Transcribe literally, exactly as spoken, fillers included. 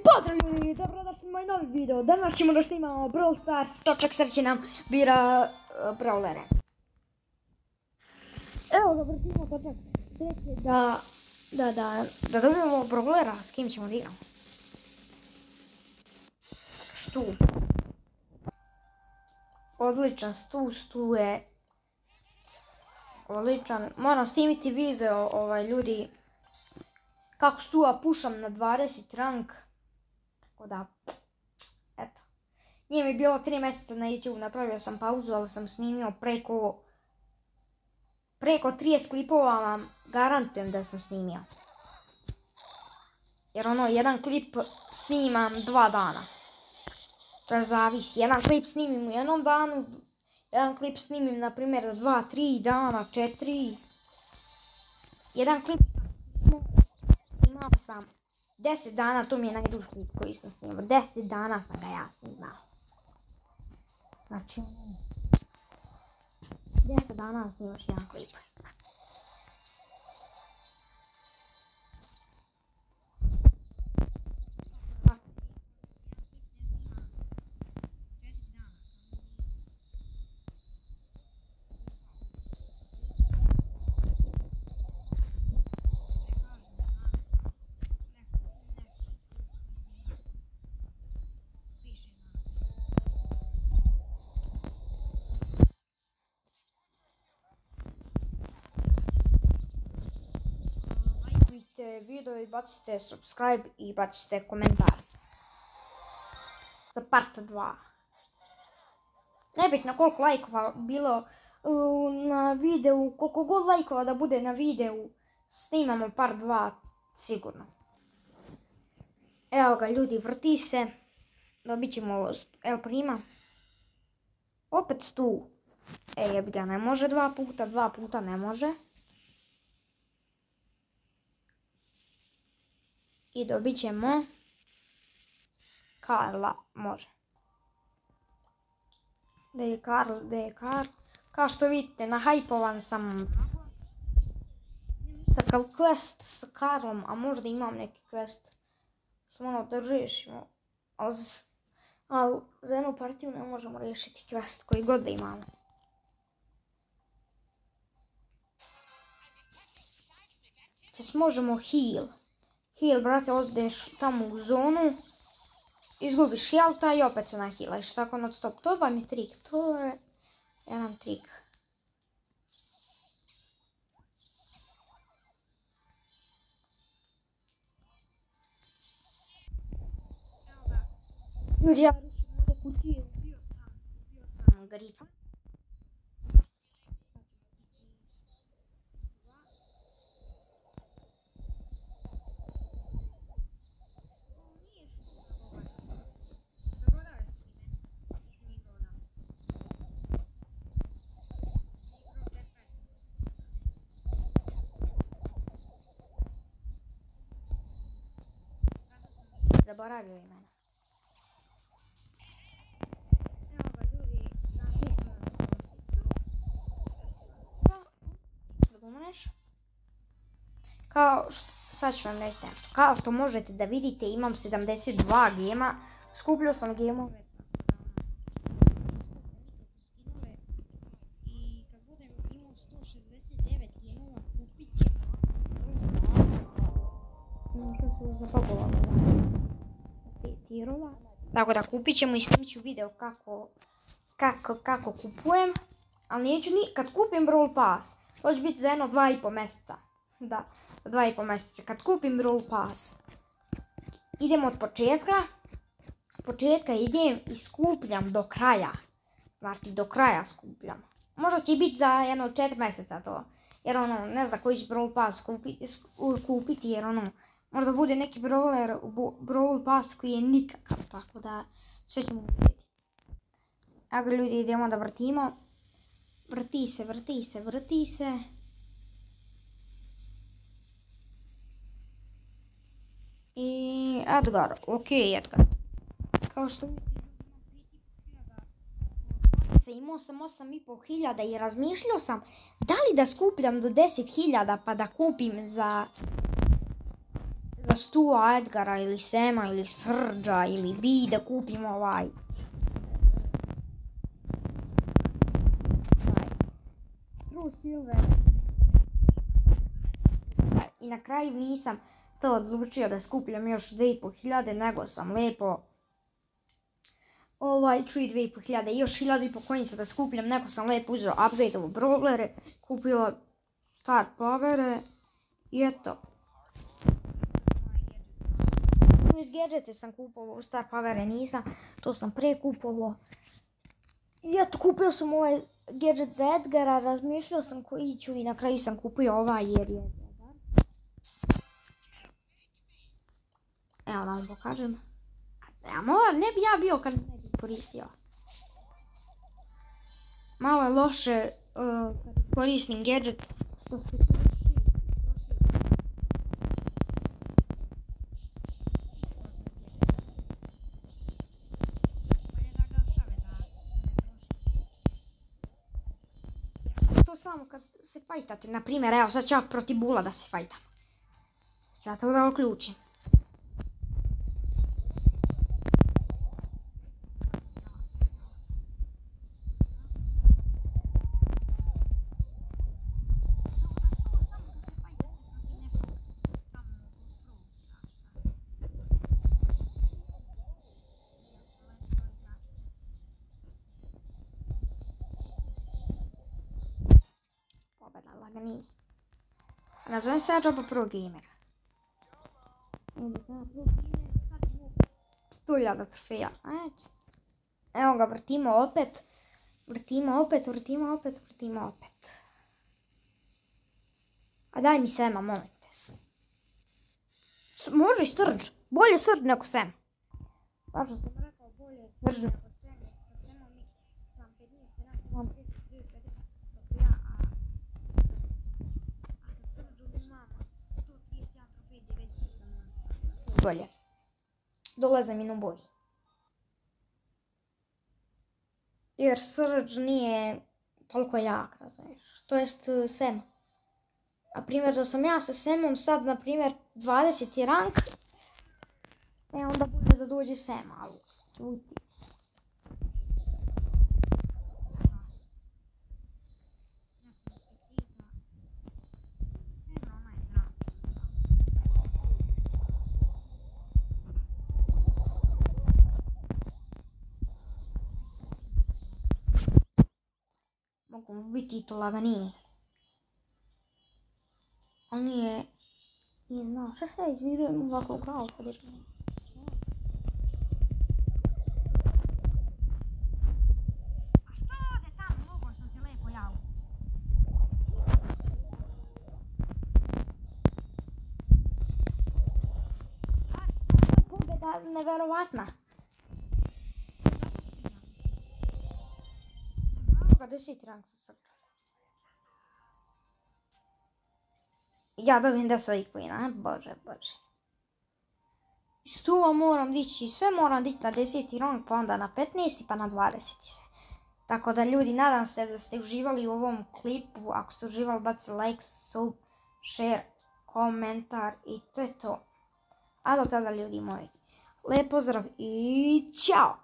Pozdrav ljudi, dobrodošli u moj novi video. Danas ćemo da snimamo Brawl Stars, točak sreće nam bira uh, brawlere. Evo ga, vrtimo točak sreće da, da, da, da dobijemo brawlera, s kim ćemo da igramo. Stu. Odličan Stu, Stu je odličan. Moram snimiti video, ovaj, ljudi, kako Stua pušam na dvadeset rank. Tako da, eto. Nije mi bilo tri mjeseca na YouTube, napravio sam pauzu, ali sam snimio preko preko trideset klipova, vam garantujem da sam snimio. Jer ono, jedan klip snimam dva dana. To zavisi, jedan klip snimim u jednom danu, jedan klip snimim na primjer za dva, tri dana, četiri. Jedan klip snimao sam deset dana, to mi je najduži klip koji sam snimao. deset dana sam ga ja snimao. Znači, deset dana snimaš jedan klip. Video i bacite subscribe i bacite komentar za part dva. Nebitno koliko lajkova bilo uh, na videu, koliko god lajkova da bude na videu, snimamo part dva sigurno. Evo ga ljudi, vrti se, dobit ćemo El Prima. Opet Stu. E jebi ga, ne može dva puta, dva puta ne može. I dobit ćemo Karla, može. Gdje je Karl, gdje je Karl? Kao što vidite, nahajpovan sam takav quest sa Karlom, a možda imam neki quest. Samo ono da riješimo. Ali al, za jednu partiju ne možemo riješiti quest koji god da imamo. Čas možemo heal. Heal, brate, odeš tamo u zonu, izgubiš helta i opet se nahealaš, tako non stop. To vam je trik, to je jedan trik. Ljudi, ja rušim ovdje kutiju, bio sam, bio sam gripa. Zaboravio je mene. Evo ga ljudi, na hitnom što gumaneš? Kao, sad ću vam reći nešto. Kao što možete da vidite, imam sedamdeset dva gema. Skupljio sam gemove. I kad budem imao sto šezdeset devet gemova, kupit ćemo. Možda se zapakovalo. Tako da kupit ćemo i snimit ću video kako, kako, kako kupujem. Ali neću ni, kad kupim Brawl Pass, to će biti za jedno dva i po mjeseca. Da, dva i po mjeseca. Kad kupim Brawl Pass, idem od početka. Od početka idem i skupljam do kraja. Znači do kraja skupljam. Možda će biti za jedno četiri mjeseca to. Jer ono, ne znam koji će Brawl Pass kupiti, kupiti jer ono, možda bude neki brawler u Brawl Pass koji je nikakav, tako da sve ćemo vidjeti. Evo ljudi, idemo da vrtimo. Vrti se, vrti se, vrti se. I Edgar, ok Edgar. Kao što imao sam osam i pol hiljada i razmišljao sam da li da skupljam do deset hiljada pa da kupim za Stua, Edgara ili Sema ili Srđa ili Bi da kupimo ovaj. True Silver. I na kraju nisam to odlučio da skupljam još dvije i pol hiljade, nego sam lepo ovaj, čuj dvije i pol hiljade i još hiljadu i pol coinsa da skupljam, neko sam lepo uzeo update-ovo brawlere, kupio star powere i eto. Iz gadgete sam kupovao, star powere nisam, to sam pre kupovao. I eto, kupio sam ovaj gadget za Edgara, razmišljao sam koji ću i na kraju sam kupio ovaj jer je... Evo da vam pokažem. Ja mora, ne bi ja bio kad ne bi koristio. Malo je loše uh, kad koristim gadget. Što se to samo kad se fajtate, na primjer, evo sad ću ja protiv Bula da se fajtam. Ja to da uključim. Lagani. Nazovem se ja Džoba Pro Gamera. sto hiljada trofeja. Evo ga, vrtimo opet. Vrtimo opet, vrtimo opet, vrtimo opet. A daj mi Sema, molim te se. Može i Srđ. Bolje Srđ nego Sem. Važno sam rekao bolje Srđ nego Sem. Sa Semom mi sam petnaest, imam trideset, trideset, pedeset trofeja, a bolje. Dolaze mi nubovi. Jer Srđ nije toliko jak, razumiješ. To jest Sem. Na primjer da sam ja sa Semom sad, na primjer, dvadeseti rank. E onda bude da dođe Sem, ali uti. Mogu biti i to laganini. On nije... Nije znao. Šta se ja izvirujem ovako u glavu kad je... A što ode tamo? Mogu sam se lepo javu. Pobjeda neverovatna. deseti rank sa Srđom. Ja dobijem deset coina, bože, bože. Sto moram dići, sve moram dići na deseti rank, pa onda na petnaesti, pa na dvadeseti. Tako da ljudi, nadam se da ste uživali u ovom klipu. Ako ste uživali, bacite like, sub, share, komentar i to je to. A do tada, ljudi moji, lijep pozdrav i ćao!